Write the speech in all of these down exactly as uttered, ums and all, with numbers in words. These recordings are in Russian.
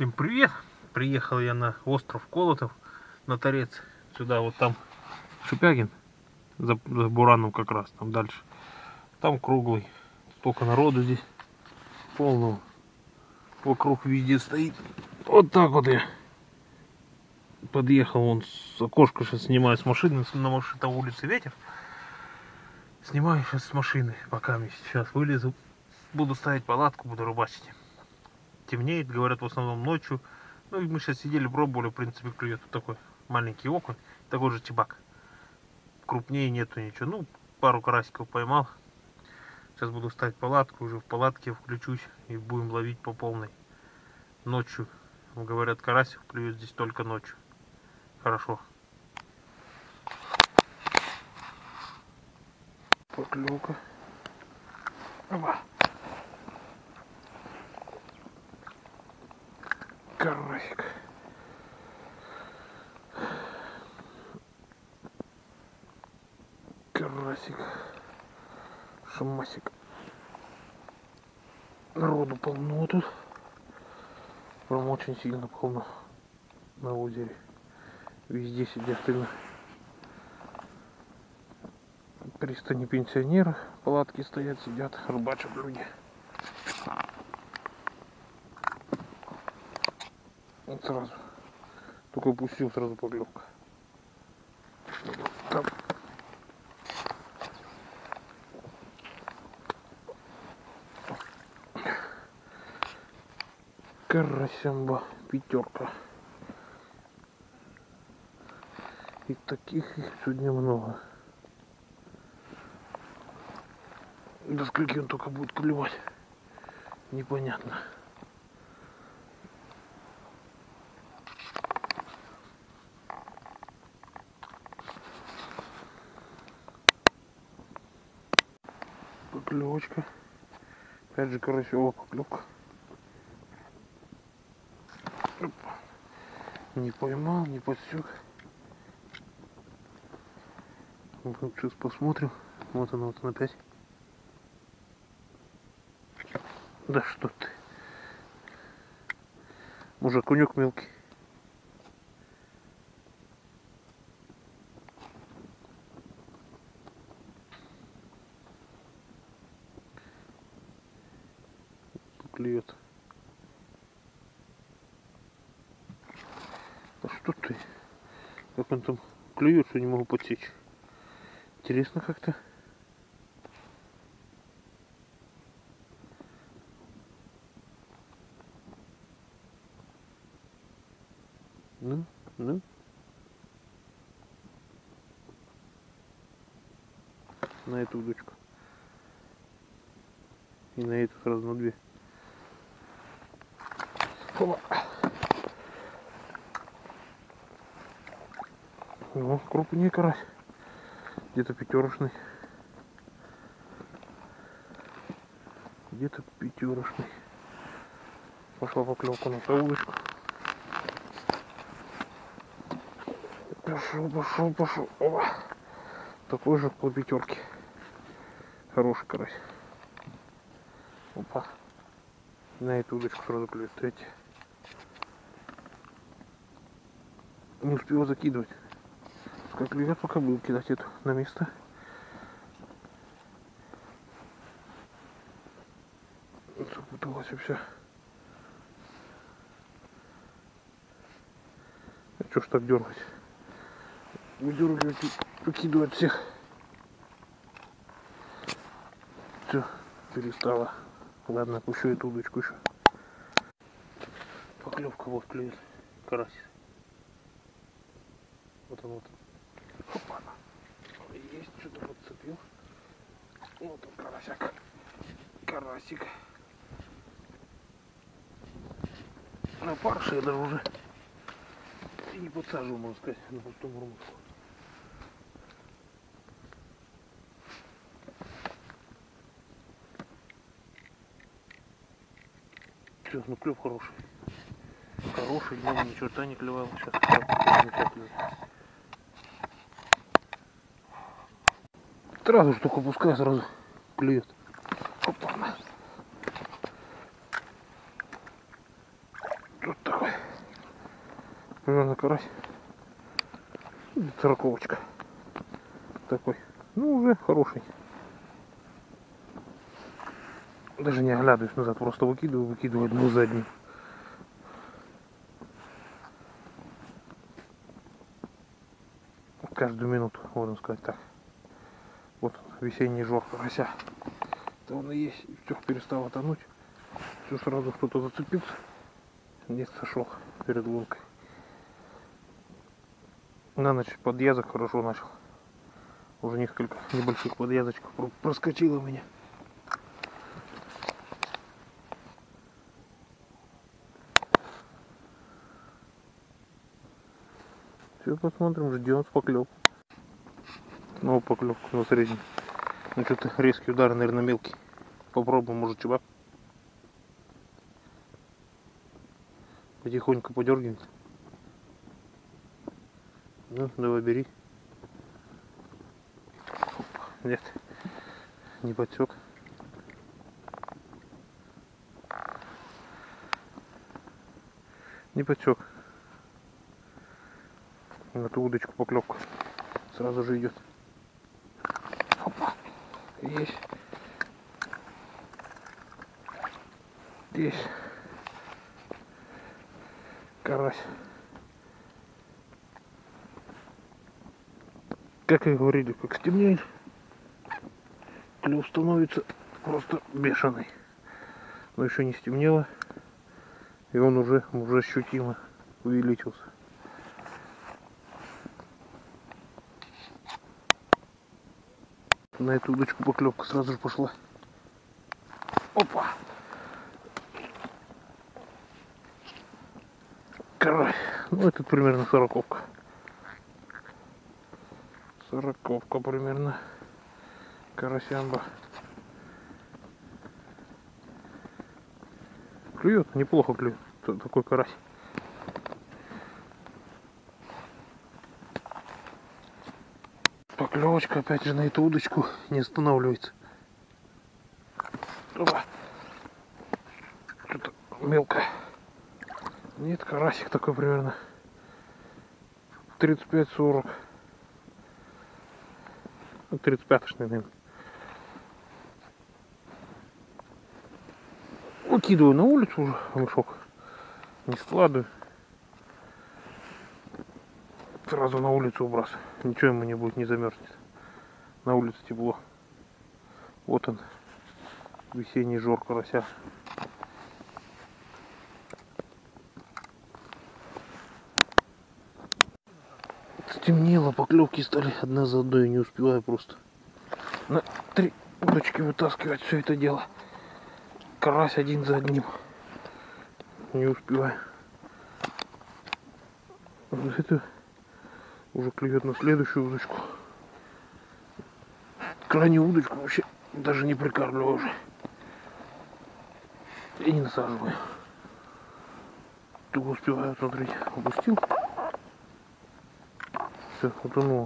Всем привет! Приехал я на остров Колотов, на торец. Сюда вот там Шипягин, за, за Бураном как раз, там дальше. Там круглый. Столько народу здесь. Полного. Вокруг везде стоит. Вот так вот я подъехал. Вон с окошка сейчас снимаю с машины. На машине там улице ветер. Снимаю сейчас с машины. Пока сейчас вылезу. Буду ставить палатку, буду рыбачить. Темнеет, говорят, в основном ночью. Ну и мы сейчас сидели, пробовали, в принципе, клюет вот такой маленький окунь, такой же чебак. Крупнее нету ничего. Ну, пару карасиков поймал. Сейчас буду ставить палатку, уже в палатке включусь и будем ловить по полной. Ночью, говорят, карасик клюет здесь только ночью. Хорошо. Поклевка. Опа. Карасик. Карасик. Шамасик. Народу полно тут. Прям очень сильно полно на озере. Везде сидят именно пристани пенсионеры. Палатки стоят, сидят, рыбачат люди. Вот сразу. Только пустил, сразу поклевка. Там. Карасямба, пятерка. И таких их сегодня много. До скольки он только будет клевать, непонятно. Поклевочка. Опять же карасевая поклевка. Не поймал, не подсек. Вот сейчас посмотрим. Вот она, вот она опять. Да что ты. Уже окунек мелкий. Клюет. Да что ты? Как он там клюет, что не могу подсечь. Интересно как-то. Ну, ну. На эту удочку. И на эту сразу на две. Опа. Ну, крупнее карась. Где-то пятерочный. Где-то пятерочный. Пошла поклевка на ту удочку. Пошел, пошел, пошел. Опа. Такой же по пятерке. Хороший карась. Опа. На эту удочку сразу клюет. Третья. Не успел закидывать. Как клюет, пока буду кидать эту на место. Запуталась вообще. А что ж так дергать? Выдергивать и выкидывать всех. Все, перестала. Ладно, пущу эту удочку еще. Поклевка вот клюет. Карась. Вот он вот. Опа. Есть, что-то подцепил. Вот он, карасик. Карасик. На парше я даже уже и не подсаживал, можно сказать, на пустом румушку. Все, ну клев хороший. Хороший, днем ни черта не клевал. Сейчас замечательно. Сразу же только пускай сразу клюет. Опа. Вот так. примерно карась. Сороковочка. Такой. Ну, уже хороший. Даже не оглядываюсь назад, просто выкидываю, выкидываю одну за одним. Каждую минуту, можно сказать так. Вот он, весенний жор карася. Это он и есть. Все перестало тонуть. Все сразу кто-то зацепился. Нет, сошел перед лункой. На ночь подъязок хорошо начал. Уже несколько небольших подъязочков проскочило у меня. Все, посмотрим, ждем с поклевку. Снова поклевку на средний. Ну что-то резкий удар, наверное, мелкий. Попробуем, может, чебак. Потихоньку подергивать. Ну, давай бери. Нет, не подсек. Не подсек. На эту удочку поклевку сразу же идет. Опа. Есть. Есть. Карась. Как и говорили, как стемнеет, клев становится просто бешеный. Но еще не стемнело, и он уже, уже ощутимо увеличился. На эту удочку поклевка сразу же пошла. Опа! Карась. Ну, это примерно сороковка. Сороковка примерно. Карасямба. Клюет, неплохо клюет. Такой карась. Поклевочка опять же на эту удочку не останавливается. Опа. Что-то мелко. Нет, карасик такой примерно тридцать пять сорок. тридцать пятошный, наверное. Выкидываю на улицу уже мешок. Не складываю. Сразу на улицу выбрасываю. Ничего ему не будет, не замерзнет. На улице тепло. Вот он. Весенний жор карася. Стемнело, поклевки стали одна за одной, не успеваю просто на три удочки вытаскивать все это дело. Карась один за одним. Не успеваю. Вот это уже клюет на следующую удочку. Крайнюю удочку вообще даже не прикармливаю уже. И не насаживаю. Только успеваю, смотрите, опустил. Все, утонуло.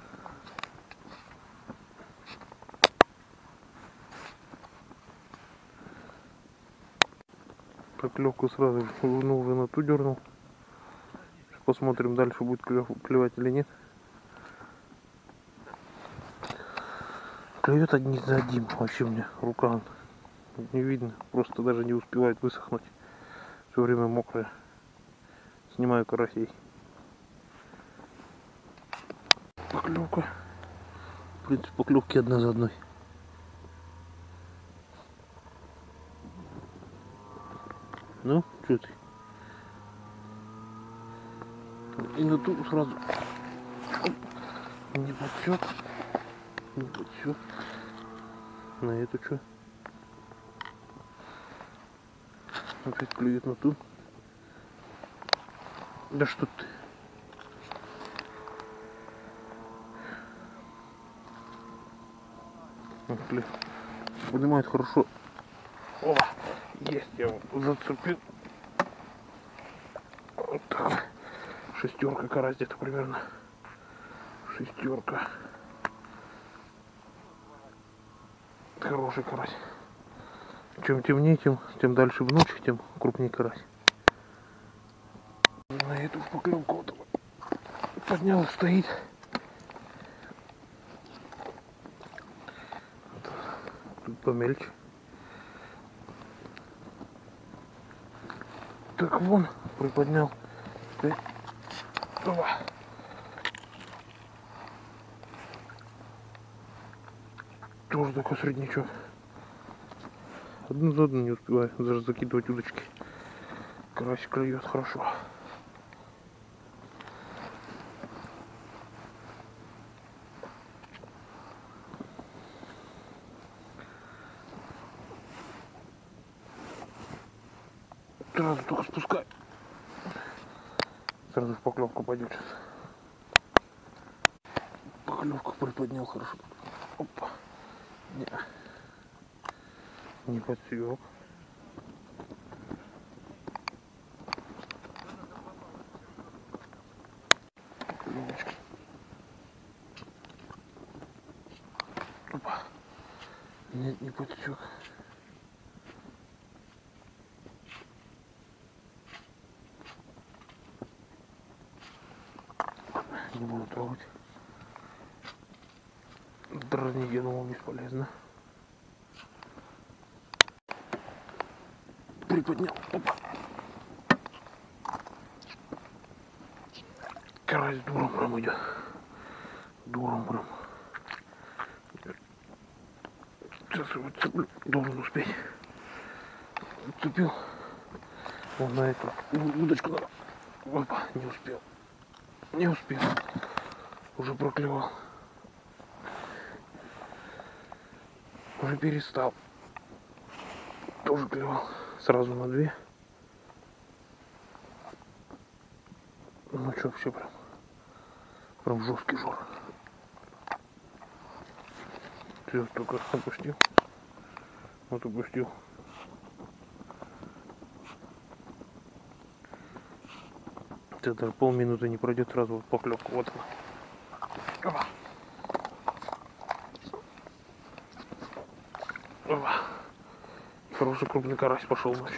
Поклевку сразу же ну, уже на ту дернул. Посмотрим, дальше будет клев, клевать или нет. Клюет один за одним. Вообще у меня рука не видно. Просто даже не успевает высохнуть. Все время мокрое. Снимаю карасей. Поклевка. В принципе, поклевки одна за одной. Ну, что ты? И на ту сразу. Оп. Не подсек. Не подсек. На эту что? Опять клюет на ту. Да что ты? Клюет. Поднимает хорошо. О, есть, я его зацепил. Вот так. Шестерка карась где-то примерно. Шестерка. Хороший карась. Чем темнее, тем, тем дальше в ночь, тем крупнее карась. На эту поклевку вот поднял, стоит. Тут помельче. Так, вон, приподнял. Опа. Тоже такой среднячок. Одну за одну не успеваю даже закидывать удочки. Карасик клюет хорошо. Сразу только спускай. Сразу в поклевку пойдет сейчас. Поклевку приподнял хорошо. Опа. Не, не подсек. Поклевочки. Опа. Нет, не подсек. Не буду трогать. Дразнить, я думал, бесполезно. Приподнял. Опа. Карась дуром прям идет. Дуром прям. Сейчас его цеплю. Должен успеть. Цепил. Вот на эту удочку надо. Опа, не успел. Не успел. Уже проклевал. Уже перестал. Тоже клевал. Сразу на две. Ну что, вообще прям. Прям жесткий жор. Все, только опустил. Вот опустил. Это даже полминуты не пройдет, сразу вот поклевка. Вот она. Опа. Опа. Хороший крупный карась пошел ночью.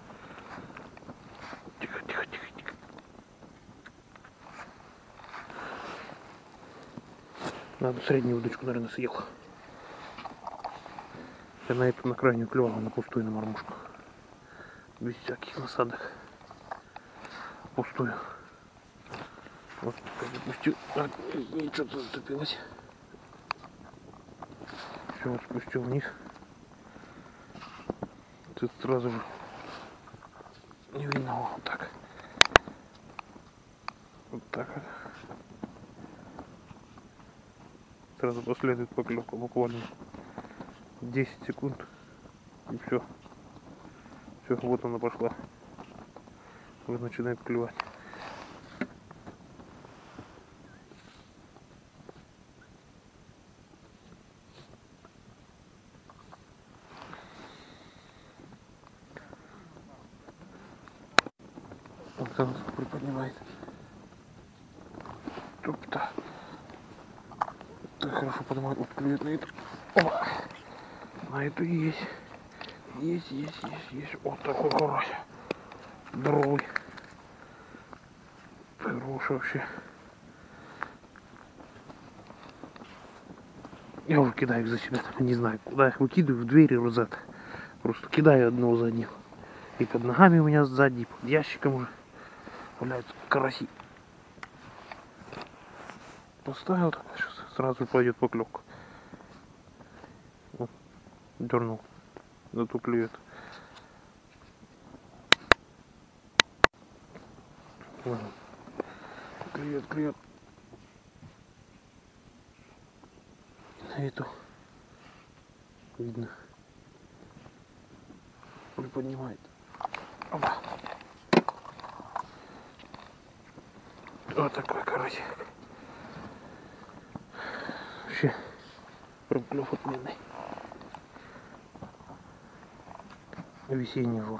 Тихо, тихо, тихо, тихо. Надо среднюю удочку, наверное, съел. Я на эту, на крайнюю клевал, на пустую, на мормушку. Без всяких насадок. Пустую. Вот, запустил. А, и что-то зацепилось. Все, вот спустил вниз. Тут сразу же не видно, вот так. Вот так вот. Сразу последует поклевка, буквально десять секунд. И все. Все, вот она пошла. Вот начинает клевать. Он сразу приподнимает. Топ-то. Так хорошо поднимает. Вот клюет на эту. Опа. На эту есть. Есть, есть, есть, есть. Вот такой карась. Здоровый. Хороший вообще. Я уже кидаю их за себя. Не знаю, куда их выкидываю. В двери розет. Просто кидаю одного за одним. И под ногами у меня сзади, и под ящиком уже валяются караси. Поставил, так сейчас сразу пойдет поклевка. Вот, дернул. Зато клюет. Ладно. Клюет, клюет. На эту видно. Приподнимает. Опа. Вот такой карасик. Вообще прям клев отменный. Весенний жур.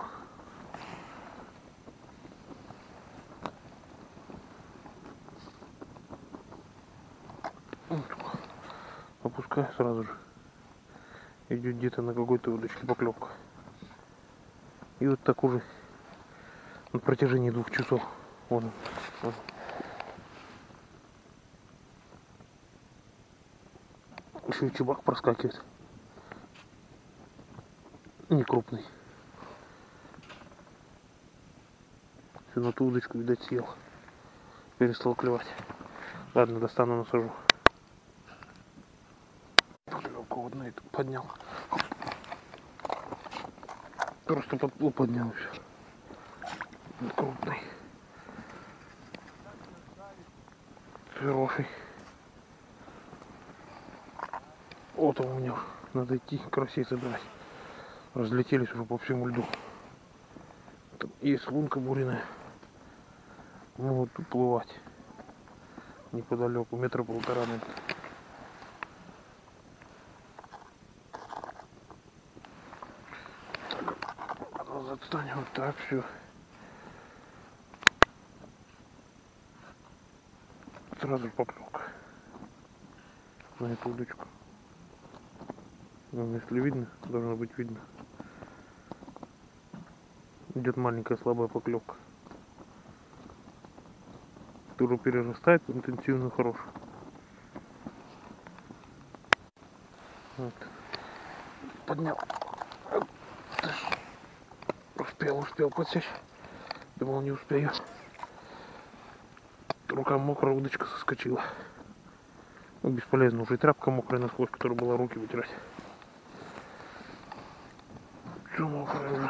Опускаю сразу же. Идет где-то на какой-то удочке поклевка. И вот так уже на протяжении двух часов Вон он. Вон. Еще и чебак проскакивает. Не крупный. Все, на ту удочку, видать, съел. Перестал клевать. Ладно, достану, насажу. Поклевку вот на эту поднял. Просто подплыл, поднял все. Крупный. Хороший. Вот он у меня. Надо идти карасей собирать. Разлетелись уже по всему льду. Там есть лунка буряная. Могут уплывать. Неподалеку. Метра полтора, наверное. Так. Назад станем. Вот так все. Сразу поклевка на эту удочку. Ну, если видно, должно быть видно. Идет маленькая слабая поклевка, которая перерастает в интенсивную хорошую. Вот. Поднял. Успел, успел подсечь. Думал, не успею. Рука мокрая, удочка соскочила. Ну, бесполезно, уже и тряпка мокрая насквозь, которая была руки вытирать. Все мокрое уже.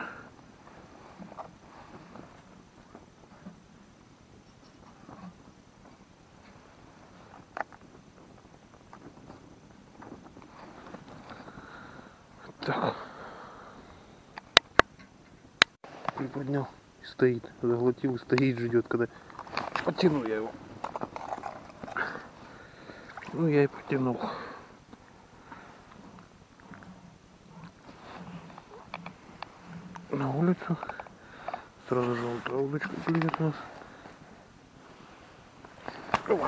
Так. Приподнял и стоит. Заглотил и стоит, ждет, когда потяну я его. Ну, я и потянул. На улицу. Сразу желтая удочка клюет у нас. Опа.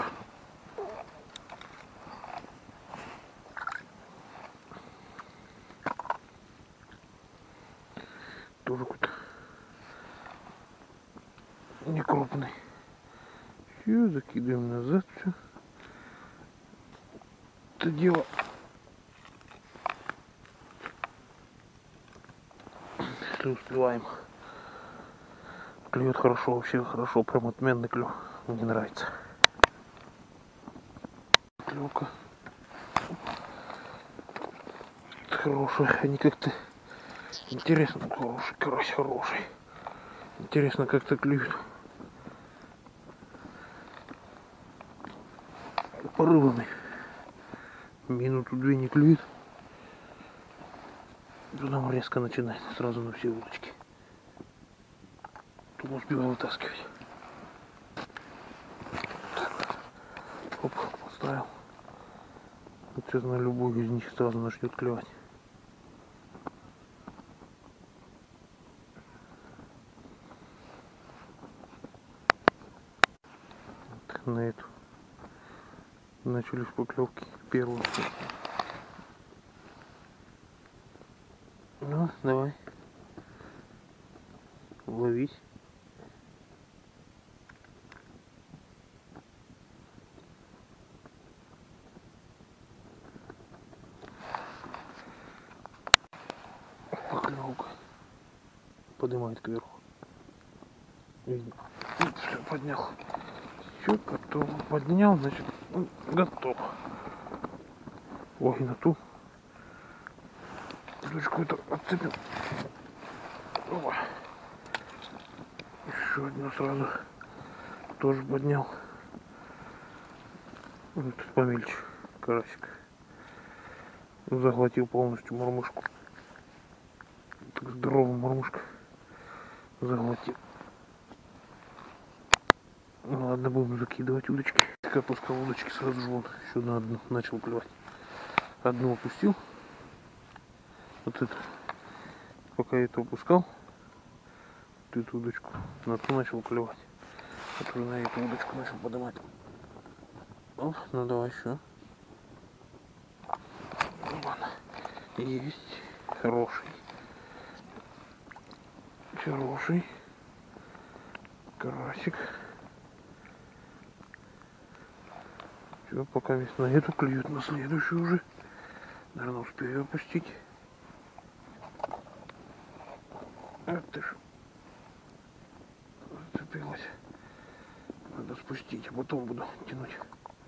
Тоже какой-то не крупный. Все, закидываем назад все. Это дело. Если успеваем. Клюет хорошо, вообще хорошо, прям отменный клюв. Мне нравится. Клювка хорошая, они как-то интересно, хороший, карась хороший. Интересно, как-то клюют. Порывами. Минуту-две не клюет. Потом резко начинает сразу на все удочки. Тут успеваю вытаскивать. Так. Оп, поставил. Вот сейчас на любую из них сразу начнет клевать. Так, на эту начались поклевки первую. Ну, давай. Ловись. Поклевка. Поднимает кверху. Видно. Все, поднял. Все, готово. Поднял, значит, готов. Ой, на ту. Удочку эту отцепил. Опа. Еще одну сразу тоже поднял. Вот тут помельче карасик. Захватил полностью мормышку. Так здоровая мормышка. Захватил. Ну ладно, будем закидывать удочки. Так опускал удочки, сразу же вон еще на одну начал клевать. Одну опустил. Вот это. Пока я это опускал, вот эту удочку, на ту начал клевать. Вот уже на эту удочку начал поднимать. О, ну давай еще. Ладно. Есть. Хороший. Хороший. Карасик. Все, пока весь на эту клюют, на следующую уже. Наверное, успею опустить. А ты ж зацепилась. Надо спустить, а потом буду тянуть.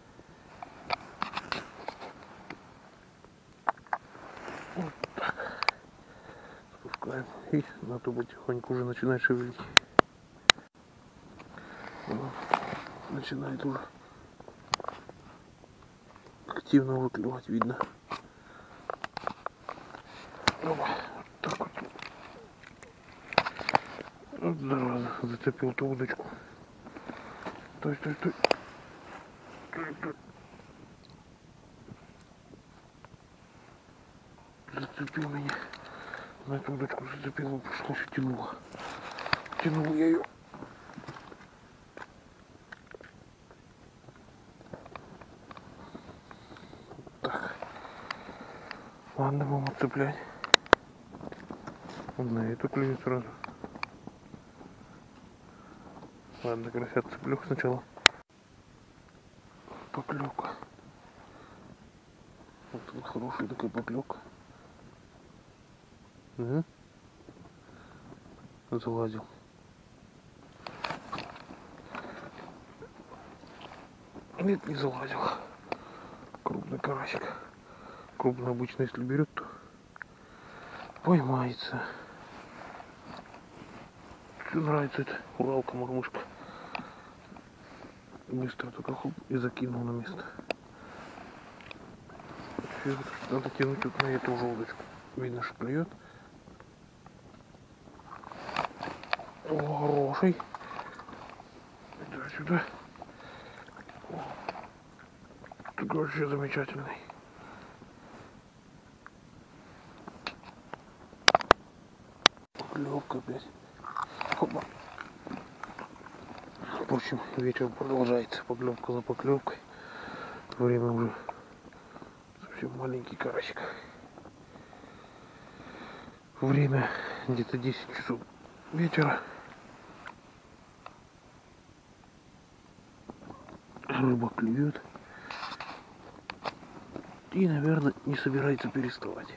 Вот так. Спускаем. И на ту потихоньку уже начинает шевелить. Вот. Начинает уже активно выклевать, видно. Вот так вот. Вот зараза, зацепил ту удочку. Стой, стой, стой. Стой, стой. Зацепил меня. На эту удочку зацепил, пришлось и тянула. Тянул я ее. Так. Ладно, будем отцеплять. Вот на эту клюет сразу. Ладно, красят цеплюх сначала. Поклевка. Вот тут хорошая такая поклевка. Угу. Залазил. Нет, не залазил. Крупный карасик. Крупный обычно, если берет, то поймается. Все нравится эта уралка, мормышка. Быстро только хоп и закинул на место. Все, надо тянуть вот на эту удочку. Видно, что клюет. О, хороший. Иди сюда. О, такой вообще замечательный. Поклевка опять. Опа. Впрочем, вечер продолжается. Поклевка за поклевкой. Время уже совсем маленький карасик. Время где-то десять часов вечера. Рыба клюет. И, наверное, не собирается переставать.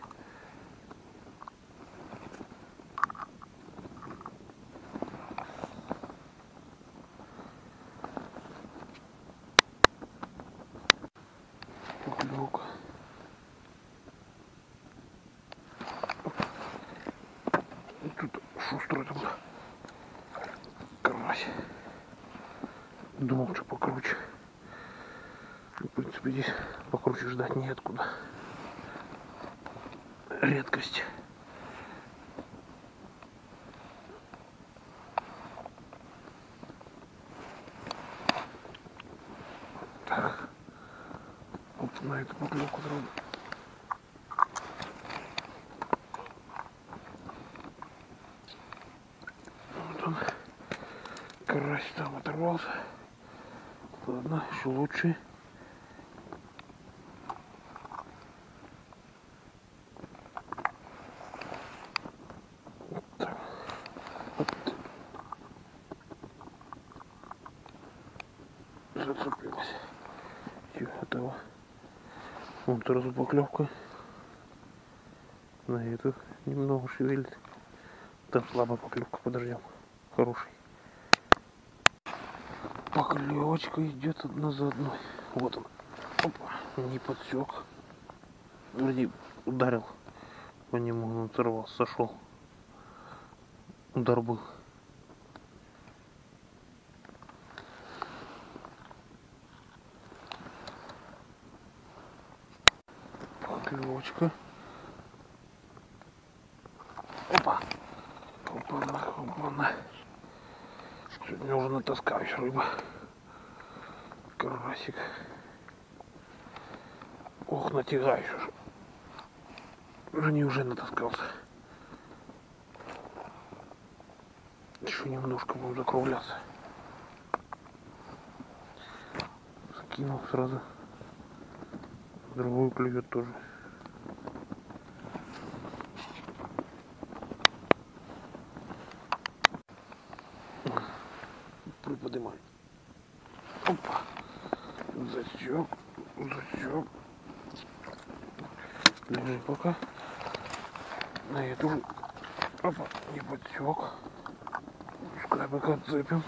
Поклевка. Тут шустрый там карась. Думал, что покруче. В принципе, здесь покруче ждать неоткуда. Редкость. Так. Вот на эту поклевку сразу. Вот он. Карась там оторвался. Ладно, еще лучше. Вот так. Вот. Зацепилась. Все, этого. Вот сразу поклевка. На эту немного шевелит. Там слабая поклевка, подождем. Хороший. Поклевочка идет одна за одной. Вот он. Опа. Не подсек. Вроде ударил по нему, он оторвался, сошел. Удар был. Поклевочка. Опа. Опа-на, опа-на. Сегодня уже натаскаюсь, рыба. Карасик. Ох, натягаюсь уже. Уже не уже натаскался. Еще немножко будем закругляться. Закинул сразу. Другую клюет тоже. Приподнимай. Опа. Засек. Зачем? Держи пока. На эту. Опа, не подсек. Пускай пока отцепим.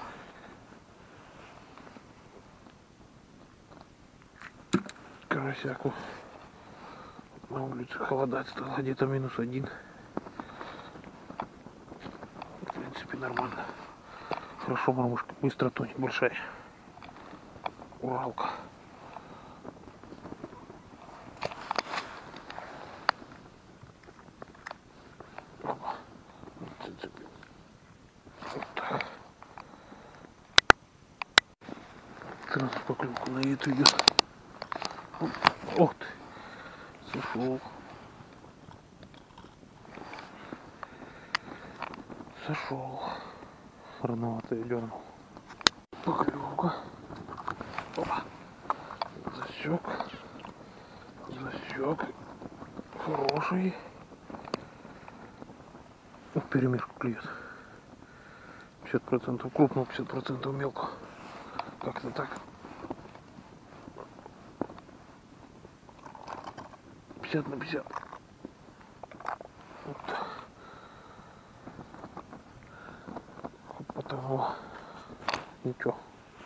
Карасяку. На улице холодать стало, где-то минус один. В принципе, нормально. Хорошо, мамушка быстро тонет, большая. Уралка. Опа. Зацепил. Вот так. Сразу поклевку на эту идет. Ох ты. Сошел. Сошел. Рановато я дернул. Поклевка. Опа. Засек. Засек. Хороший. В перемешку клюет. пятьдесят процентов крупного, пятьдесят процентов мелко. Как-то так. пятьдесят на пятьдесят. Вот так. Потому ничего.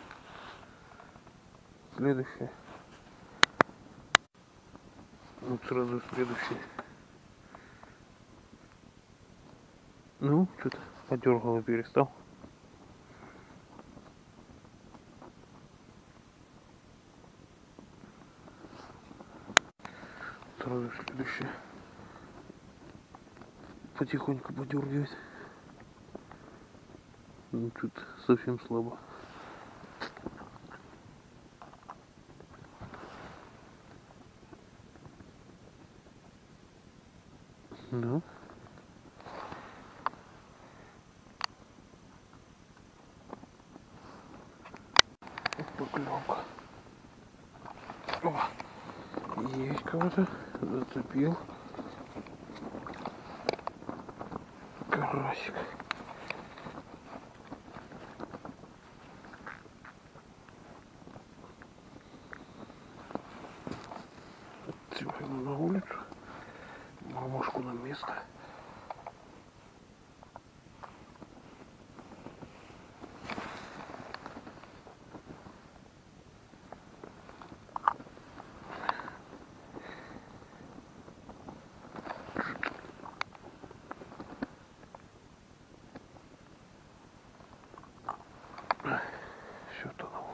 Следующее. Вот сразу следующий. Ну, что-то подергал и перестал. Сразу следующее. Потихоньку подергивает. Ну, тут совсем слабо. Да. Поклевка. Опа. Есть кого-то. Зацепил. Карасик. Отсеваем на улицу. Мамушку на место. Все тонуло.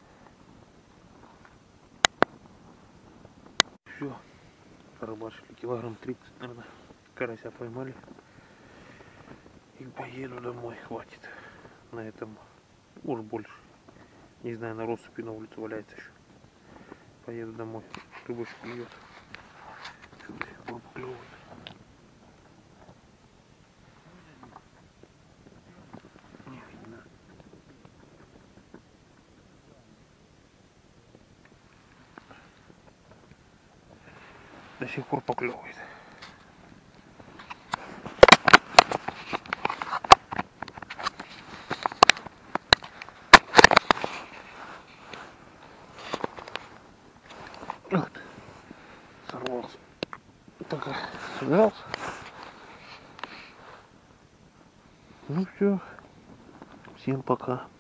Все. Порыбачили килограмм тридцать, наверное. Карася поймали. И поеду домой. Хватит на этом. Может больше. Не знаю, на россыпи на улице валяется еще. Поеду домой. Рыбочка клюет. Что до сих пор поклевывает. Не видно. До сих пор поклевывает. Вот. Сорвался. Пока собирался. Ну все. Всем пока.